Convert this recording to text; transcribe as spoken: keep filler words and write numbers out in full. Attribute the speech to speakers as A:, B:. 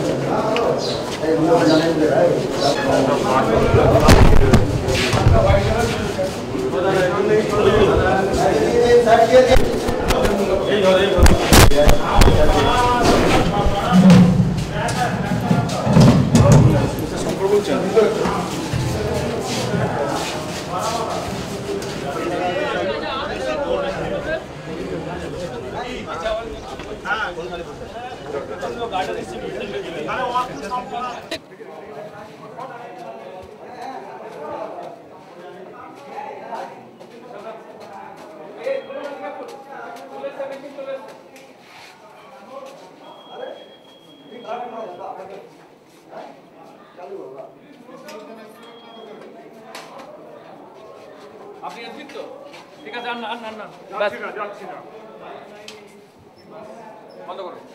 A: আপনি আসবেন তো? ঠিক আছে, আন না আন না, বন্ধ করো।